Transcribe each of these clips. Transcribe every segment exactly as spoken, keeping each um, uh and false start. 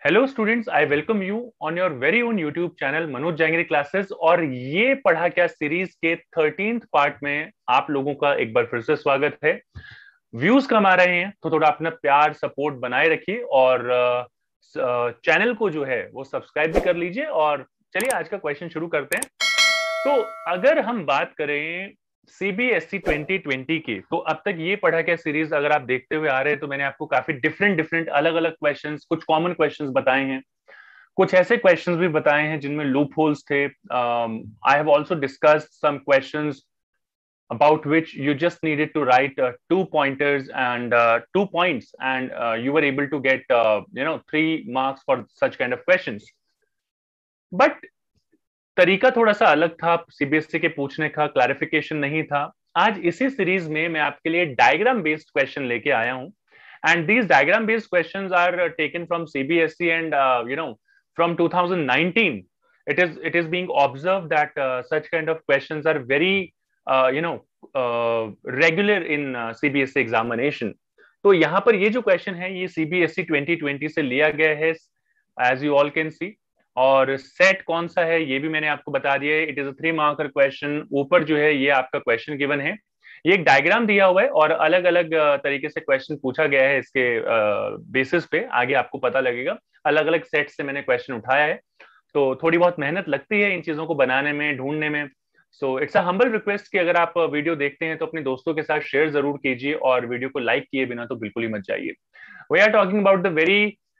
Hello students, I welcome you on your very own YouTube channel Manoj Jangir classes. और ये पढ़ा क्या सीरीज के थर्टींथ पार्ट में आप लोगों का एक बार फिर से स्वागत है। व्यूज कम आ रहे हैं तो थोड़ा अपना प्यार सपोर्ट बनाए रखिए और चैनल को जो है वो सब्सक्राइब भी कर लीजिए। और चलिए आज का क्वेश्चन शुरू करते हैं। तो अगर हम बात करें सीबीएसई ट्वेंटी ट्वेंटी की, तो अब तक ये पढ़ा क्या सीरीज अगर आप देखते हुए आ रहे हैं तो मैंने आपको काफी डिफरेंट डिफरेंट अलग अलग क्वेश्चंस, कुछ कॉमन क्वेश्चंस बताए हैं, कुछ ऐसे क्वेश्चंस भी बताए हैं जिनमें लूप होल्स थे। I have also discussed some questions about which you just needed to write uh, two pointers and uh, two points, and uh, you were able to get uh, you know three marks for such kind of questions. But तरीका थोड़ा सा अलग था CBSE के पूछने का, clarification नहीं था। आज इसी सीरीज में मैं आपके लिए डायग्राम बेस्ड क्वेश्चन लेके आया हूं, and these diagram based questions are taken from CBSE and you know from two thousand nineteen it is it is being observed that uh, such kind of questions are very uh, you know uh, regular in uh, C B S E examination. तो यहाँ पर ये जो question है ये CBSE twenty twenty से लिया गया है, as you all can see. और सेट कौन सा है ये भी मैंने आपको बता दिया है। It is a three marker question. ऊपर जो है ये आपका क्वेश्चन गिवन है, ये एक डायग्राम दिया हुआ है और अलग अलग तरीके से क्वेश्चन पूछा गया है। इसके बेसिस पे आगे आपको पता लगेगा। अलग अलग सेट से मैंने क्वेश्चन उठाया है, तो थोड़ी बहुत मेहनत लगती है इन चीजों को बनाने में, ढूंढने में। So it's a humble request कि अगर आप वीडियो देखते हैं तो अपने दोस्तों के साथ शेयर जरूर कीजिए और वीडियो को लाइक किए बिना तो बिल्कुल ही मत जाइए। We are talking about the very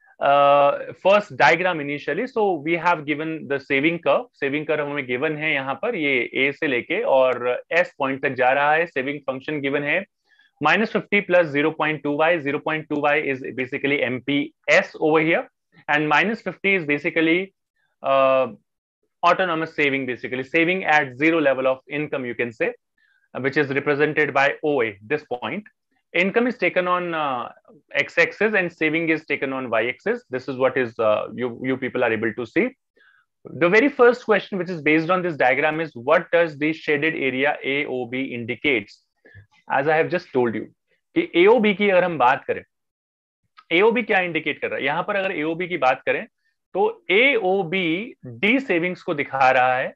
first diagram initially. So we have given the saving curve. Saving curve हमें गिवन है यहाँ पर, ये ए से लेके और एस पॉइंट तक जा रहा है। सेविंग फंक्शन गिवन है minus fifty plus zero point two y. zero point two y is basically M P S over here, and minus fifty is basically uh, autonomous saving, basically saving at zero level of income, you can say, which is represented by O A. This point, income is taken on uh, x-axis and saving is taken on y-axis. This is what is uh, you you people are able to see. The very first question which is based on this diagram is, what does the shaded area A O B indicates? As I have just told you कि A O B की अगर हम बात करें, A O B क्या indicate कर रहा है यहाँ पर? अगर A O B की बात करें तो A O B dissavings को दिखा रहा है।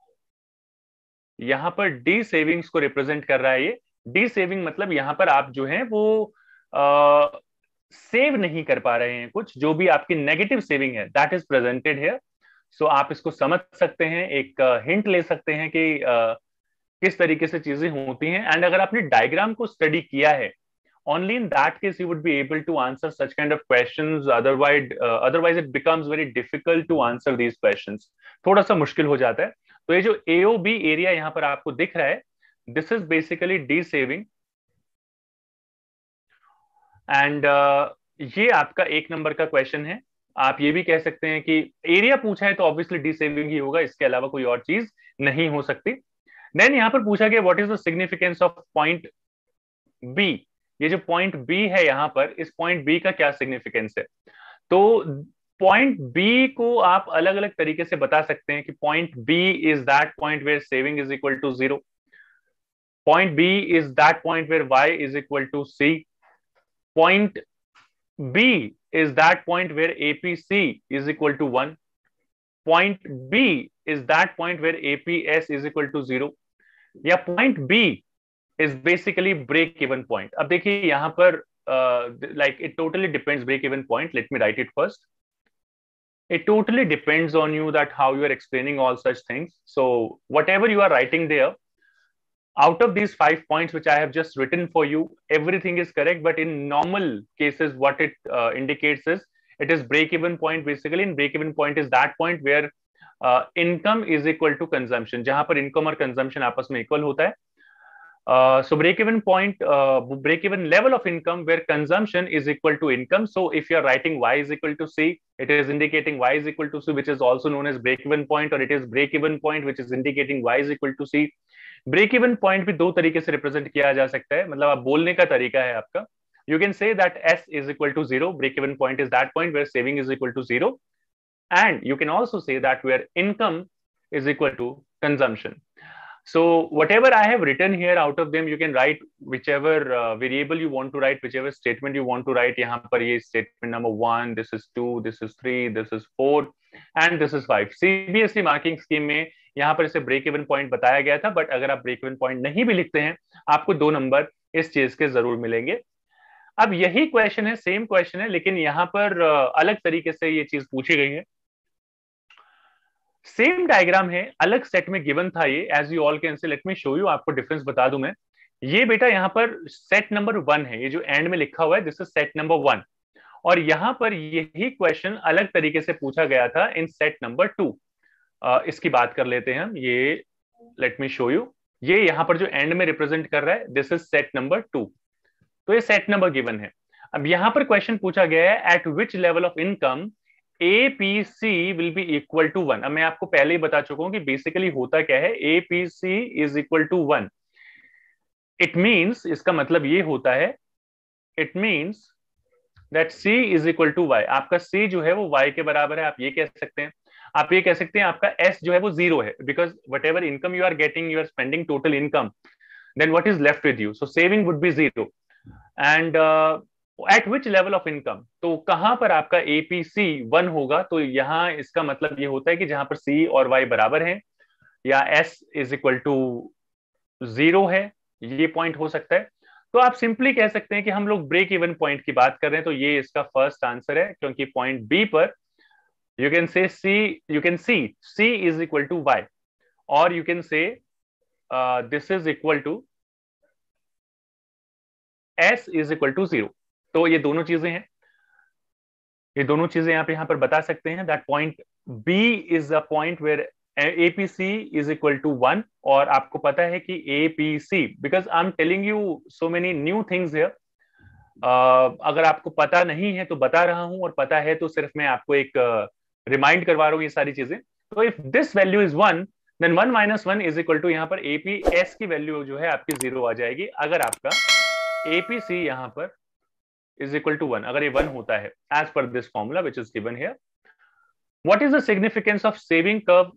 यहां पर डी सेविंग्स को रिप्रेजेंट कर रहा है। ये डी सेविंग मतलब यहां पर आप जो है वो आ, सेव नहीं कर पा रहे हैं, कुछ जो भी आपकी नेगेटिव सेविंग है दैट इज प्रेजेंटेड हियर। सो आप इसको समझ सकते हैं, एक हिंट ले सकते हैं कि आ, किस तरीके से चीजें होती हैं। एंड अगर आपने डायग्राम को स्टडी किया है, only in that case you would be able to answer such kind of questions. Otherwise uh, otherwise it becomes very difficult to answer these questions. थोड़ा सा मुश्किल हो जाता है। तो ये जो A O B एरिया यहाँ पर आपको दिख रहा है, this is basically D saving, and uh, ये आपका एक नंबर का क्वेश्चन है। आप ये भी कह सकते हैं कि एरिया पूछा है तो ऑब्वियसली डी सेविंग ही होगा, इसके अलावा कोई और चीज नहीं हो सकती। देन यहाँ पर पूछा गया what is the significance of point B. ये जो पॉइंट बी है यहाँ पर, इस पॉइंट बी का क्या सिग्निफिकेंस है? तो पॉइंट बी को आप अलग अलग तरीके से बता सकते हैं कि point B is that point where saving is equal to zero. Point B is that point where Y is equal to C. Point B is that point where APC is equal to one. Point B is that point where APS is equal to zero. या point B is basically break even point. अब देखिए यहाँ पर uh, like it totally depends, break even point. Let me write it first. It totally depends on you that how you are explaining all such things. So whatever you are writing there, out of these five points which I have just written for you, everything is correct. But in normal cases, what it uh, indicates is it is break even point. Basically, in break even point is that point where uh, income is equal to consumption. जहाँ पर income और consumption आपस में equal होता है। Uh, so break-even point, uh, break-even level of income where consumption is equal to income. So if you are writing y is equal to c, it is indicating y is equal to c, which is also known as break-even point, or it is break-even point which is indicating y is equal to c. Break-even point भी दो तरीके से represent किया जा सकता है, मतलब आप बोलने का तरीका है आपका। You can say that s is equal to zero. Break-even point is that point where saving is equal to zero, and you can also say that where income is equal to consumption. So whatever I have written here, out of them you can write whichever uh, variable you want to write, whichever statement you want to write. यहाँ पर ये statement number one, this is two, this is three, this is four, and this is five. C B S E marking scheme में यहाँ पर इसे break even point बताया गया था, बट अगर आप ब्रेक इवन पॉइंट नहीं भी लिखते हैं, आपको दो नंबर इस चीज के जरूर मिलेंगे. अब यही क्वेश्चन है, सेम क्वेश्चन है, लेकिन यहाँ पर uh, अलग तरीके से ये चीज पूछी गई है. सेम डायग्राम है, अलग सेट में गिवन था ये, as you all can see. Let me show you, आपको डिफरेंस बता दूं मैं. ये बेटा यहाँ पर सेट नंबर वन है, ये जो एंड में लिखा हुआ है this is set number one, और यहाँ पर यही क्वेश्चन अलग तरीके से पूछा गया था इन सेट नंबर टू. इसकी बात कर लेते हैं हम. ये लेट मी शो यू, ये यहाँ पर जो एंड में रिप्रेजेंट कर रहा है this is set number two. तो ये सेट नंबर गिवन है. अब यहाँ पर क्वेश्चन पूछा गया है at which level of income A P C will be equal to one. अब मैं आपको पहले ही बता चुका हूं कि बेसिकली होता क्या है. A P C is equal to one. It means, इसका मतलब ये होता है, it means that C is equal to Y. आपका C जो है वो Y के बराबर है. आप ये कह सकते हैं, आप ये कह सकते हैं आपका S जो है वो जीरो है, because whatever income you are getting, you are spending total income, then what is left with you, so saving would be zero. And at which level of income, तो कहां पर आपका APC one होगा, तो यहां इसका मतलब ये होता है कि जहां पर सी और वाई बराबर हैं, या S is equal to zero है, ये पॉइंट हो सकता है. तो आप सिंपली कह सकते हैं कि हम लोग ब्रेक इवन पॉइंट की बात कर रहे हैं, तो ये इसका फर्स्ट आंसर है, क्योंकि पॉइंट बी पर you can say see, you can see C is equal to Y, और you can say this is equal to S is equal to zero. तो ये दोनों चीजें हैं, ये दोनों चीजें आप यहां पर बता सकते हैं. That point B is a point where APC is equal to one. और आपको पता है कि APC, because I am telling you so many new things here, अगर आपको पता नहीं है तो बता रहा हूं, और पता है तो सिर्फ मैं आपको एक रिमाइंड uh, करवा रहा हूं ये सारी चीजें. तो if this value is one, then one minus one is equal to, यहाँ पर एपीएस की वैल्यू जो है आपकी जीरो आ जाएगी, अगर आपका एपीसी यहाँ पर is equal to वन, अगर ये वन होता है as per this formula which is given here. What is the significance of saving curve?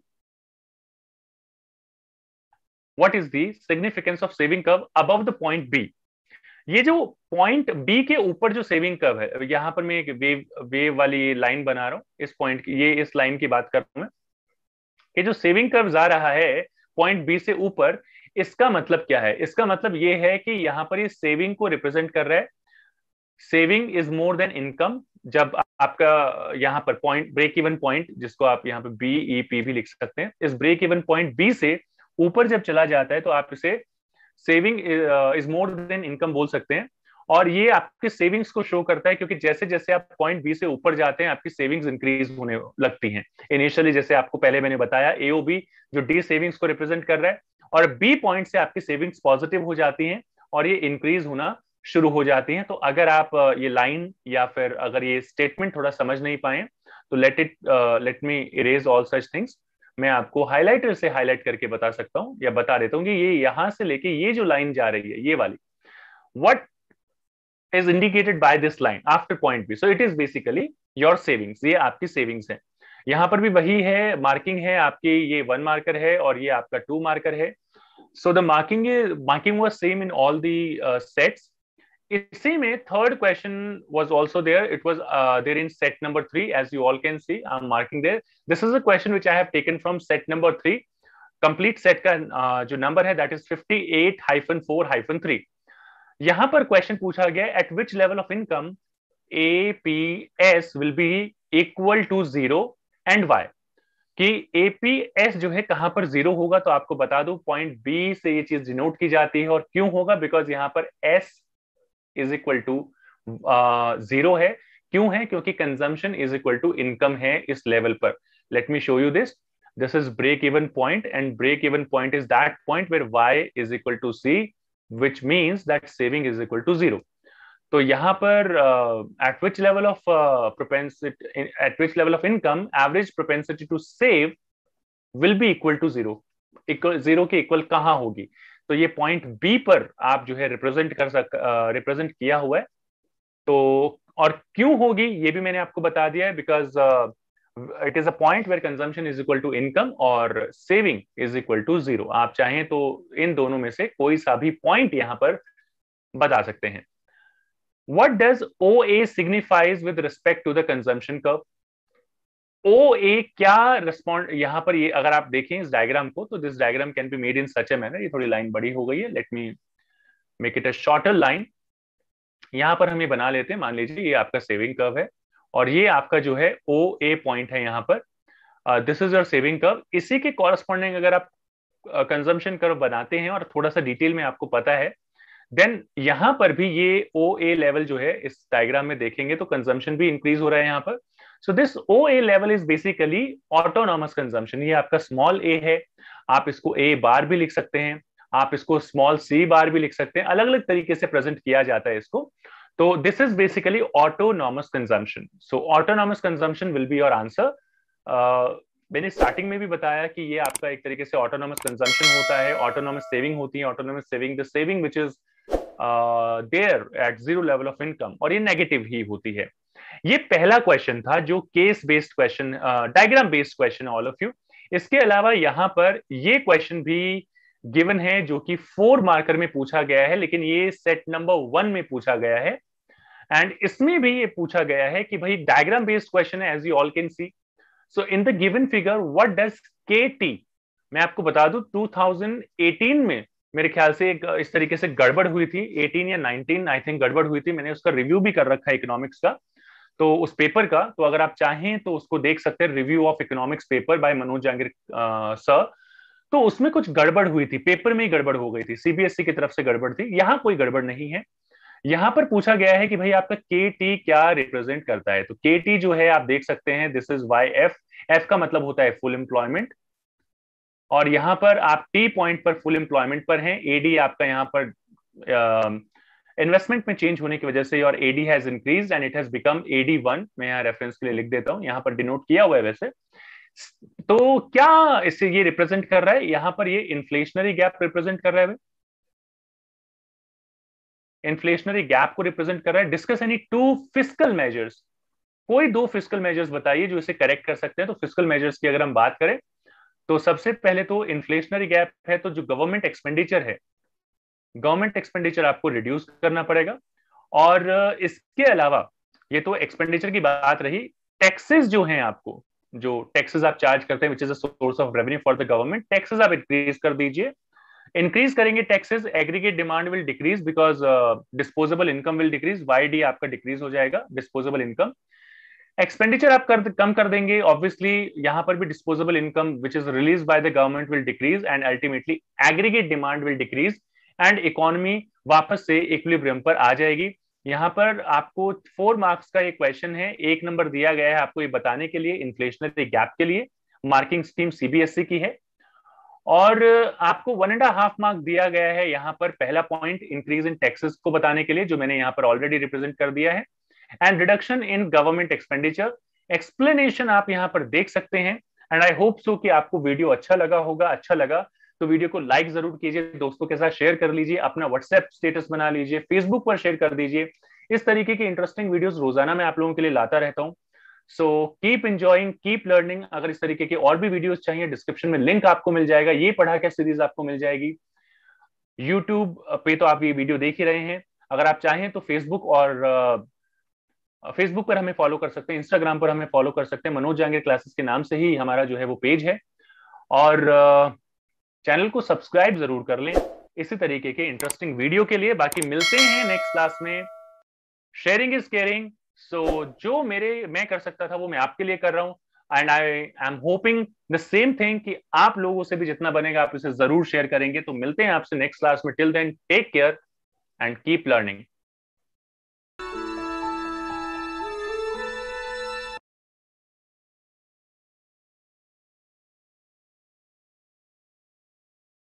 What is the significance of saving curve above the point B? ये जो point B के ऊपर जो saving curve है, यहां पर मैं एक वेव वेव वाली लाइन बना रहा हूं, इस पॉइंट की, ये इस लाइन की बात कर रहा हूं मैं, कि जो सेविंग कर्व जा रहा है पॉइंट B से ऊपर, इसका मतलब क्या है? इसका मतलब ये है कि यहां पर ये सेविंग को रिप्रेजेंट कर रहा है. Saving is more than income. जब आपका यहाँ पर पॉइंट ब्रेक इवन पॉइंट, जिसको आप यहाँ पे बी ई पी भी लिख सकते हैं, इस ब्रेक इवन पॉइंट बी से ऊपर जब चला जाता है तो आप इसे saving is more than income बोल सकते हैं. और ये आपके सेविंग्स को शो करता है, क्योंकि जैसे जैसे आप पॉइंट बी से ऊपर जाते हैं आपकी सेविंग्स इंक्रीज होने लगती हैं. इनिशियली जैसे आपको पहले मैंने बताया, एओबी जो डी सेविंग्स को रिप्रेजेंट कर रहा है, और बी पॉइंट से आपकी सेविंग्स पॉजिटिव हो जाती हैं और ये इंक्रीज होना शुरू हो जाती हैं. तो अगर आप ये लाइन या फिर अगर ये स्टेटमेंट थोड़ा समझ नहीं पाए, तो let it let me erase all such things. मैं आपको हाइलाइटर से हाईलाइट करके बता सकता हूं, या बता देता हूं कि ये यहां से लेके ये जो लाइन जा रही है, ये वाली, what is indicated by this line after point B, so it is basically your savings. ये आपकी सेविंग्स है. यहां पर भी वही है, मार्किंग है आपकी, ये वन मार्कर है और ये आपका टू मार्कर है. So the marking marking was same in all the sets. इसी में third question was also there. It was uh, there in set number three, as you all can see. I'm marking there. This is a question which I have taken from set number three. Complete set का uh, जो number है that is fifty-eight hyphen four hyphen three. यहाँ पर question पूछा गया at which level of income A P S will be equal to zero and why. कि A P S जो है कहां पर जीरो होगा, तो आपको बता दूं पॉइंट B से ये चीज डिनोट की जाती है. और क्यों होगा? बिकॉज यहाँ पर S is equal to zero है. क्यों है? क्योंकि consumption is equal to income है इस लेवल पर. Let me show you this. This is break even point, and break even point is that point where y is equal to c, which means that saving is equal to zero. तो यहाँ पर at which level of uh, propensity, at which level of income average propensity to save will be equal to zero. Equal zero के equal कहाँ होगी? तो ये point B पर आप जो है रिप्रेजेंट कर सक रिप्रेजेंट uh, किया हुआ है. तो और क्यों होगी ये भी मैंने आपको बता दिया है, because it is a point where consumption is equal to income और saving is equal to zero. आप चाहें तो इन दोनों में से कोई सा भी पॉइंट यहां पर बता सकते हैं। What does O A signifies with respect to the consumption curve? O A क्या रिस्पॉन्ड यहां पर, ये अगर आप देखें इस डायग्राम को, तो this diagram can be made in such a manner. ये थोड़ी लाइन बड़ी हो गई है, let me make it a shorter line. यहां पर हम ये बना लेते हैं, मान लीजिए ये आपका सेविंग कर्व है और ये आपका जो है ओ ए पॉइंट है यहां पर। This is your saving curve. इसी के कॉरस्पॉन्डिंग अगर आप कंजम्पशन कर्व बनाते हैं और थोड़ा सा डिटेल में आपको पता है, देन यहां पर भी ये ओ ए लेवल जो है इस डायग्राम में देखेंगे तो कंजम्पशन भी इंक्रीज हो रहा है यहां पर। So this O A level is basically autonomous consumption. ये आपका स्मॉल ए है, आप इसको ए बार भी लिख सकते हैं, आप इसको स्मॉल सी बार भी लिख सकते हैं, अलग अलग तरीके से प्रेजेंट किया जाता है इसको। तो this is basically autonomous consumption. So autonomous consumption will be your answer. मैंने स्टार्टिंग में भी बताया कि ये आपका एक तरीके से ऑटोनॉमस कंजम्पशन होता है, ऑटोनॉमस सेविंग होती है। Autonomous saving, the saving which is there at zero level of income, और ये नेगेटिव ही होती है। ये पहला क्वेश्चन था जो case based question, diagram based question all of you. इसके अलावा यहां पर ये क्वेश्चन भी गिवन है जो कि फोर मार्कर में पूछा गया है, लेकिन ये सेट नंबर वन में पूछा गया है। एंड इसमें भी ये पूछा गया है कि भाई डायग्राम बेस्ड क्वेश्चन है, as you all can see. So in the given figure what does K T, मैं आपको बता दूं टू थाउजेंड एटीन में मेरे ख्याल से एक इस तरीके से गड़बड़ हुई थी, एटीन या नाइनटीन आई थिंक गड़बड़ हुई थी। मैंने उसका रिव्यू भी कर रखा है इकोनॉमिक्स का, तो उस पेपर का, तो अगर आप चाहें तो उसको देख सकते हैं, review of economics paper by Manoj Jangir sir. तो उसमें कुछ गड़बड़ हुई थी, पेपर में ही गड़बड़ हो गई थी, सीबीएसई की तरफ से गड़बड़ थी। यहाँ कोई गड़बड़ नहीं है। यहाँ पर पूछा गया है कि भाई आपका के टी क्या रिप्रेजेंट करता है। तो के टी जो है आप देख सकते हैं, this is Y F. F का मतलब होता है फुल एम्प्लॉयमेंट, और यहाँ पर आप टी पॉइंट पर फुल एम्प्लॉयमेंट पर हैं। एडी आपका यहाँ पर इन्वेस्टमेंट uh, में चेंज होने की वजह से और AD has increase and it has become AD one. मैं यहाँ रेफरेंस के लिए लिख देता हूँ, यहाँ पर डिनोट किया हुआ है वैसे। तो क्या इससे ये रिप्रेजेंट कर रहा है, यहाँ पर ये इन्फ्लेशनरी गैप रिप्रेजेंट कर रहा है, इन्फ्लेशनरी गैप को रिप्रेजेंट कर रहा है। Discuss any two fiscal measures, कोई दो फिस्कल मेजर्स बताइए जो इसे करेक्ट कर सकते हैं। तो फिस्कल मेजर्स की अगर हम बात करें तो सबसे पहले तो इन्फ्लेशनरी गैप है, तो जो गवर्नमेंट एक्सपेंडिचर है, गवर्नमेंट एक्सपेंडिचर आपको रिड्यूस करना पड़ेगा। और इसके अलावा ये तो एक्सपेंडिचर की बात रही, टैक्सेस जो हैं, आपको जो टैक्सेस आप चार्ज करते हैं which is a source of revenue for the government, taxes आप इंक्रीज कर दीजिए। इंक्रीज करेंगे taxes, aggregate demand will decrease because disposable income will decrease, YD आपका डिक्रीज हो जाएगा, डिस्पोजेबल इनकम। एक्सपेंडिचर आप कर, कम कर देंगे, ऑब्वियसली यहां पर भी disposable income which is release by the government will decrease and ultimately aggregate demand will decrease and economy वापस से इक्विलिब्रियम पर आ जाएगी। यहाँ पर आपको फोर मार्क्स का एक क्वेश्चन है, एक नंबर दिया गया है आपको ये बताने के लिए, इन्फ्लेशनरी गैप के लिए। मार्किंग स्कीम सीबीएसई की है, और आपको वन एंड हाफ मार्क दिया गया है यहाँ पर पहला पॉइंट इंक्रीज इन टैक्सेस को बताने के लिए, जो मैंने यहाँ पर ऑलरेडी रिप्रेजेंट कर दिया है, and reduction in government expenditure. Explanation आप यहाँ पर देख सकते हैं। एंड आई होप सो कि आपको वीडियो अच्छा लगा होगा। अच्छा लगा तो वीडियो को लाइक जरूर कीजिए, दोस्तों के साथ शेयर कर लीजिए, अपना व्हाट्सएप स्टेटस बना लीजिए, फेसबुक पर शेयर कर दीजिए। इस तरीके के इंटरेस्टिंग वीडियोस रोजाना मैं आप लोगों के लिए लाता रहता हूं। So keep enjoying, keep learning. अगर इस तरीके के और भी वीडियोस चाहिए, डिस्क्रिप्शन में लिंक आपको मिल जाएगा, ये पढ़ा क्या सीरीज आपको मिल जाएगी। यूट्यूब पे तो आप ये वीडियो देख ही रहे हैं, अगर आप चाहें तो फेसबुक और फेसबुक पर हमें फॉलो कर सकते हैं, इंस्टाग्राम पर हमें फॉलो कर सकते हैं, मनोज जांगिर क्लासेस के नाम से ही हमारा जो है वो पेज है। और चैनल को सब्सक्राइब जरूर कर लें इसी तरीके के इंटरेस्टिंग वीडियो के लिए। बाकी मिलते हैं नेक्स्ट क्लास में। Sharing is caring. सो जो मेरे मैं कर सकता था वो मैं आपके लिए कर रहा हूं, and I am hoping the same thing कि आप लोगों से भी जितना बनेगा आप इसे जरूर शेयर करेंगे। तो मिलते हैं आपसे नेक्स्ट क्लास में। Till then take care and keep learning.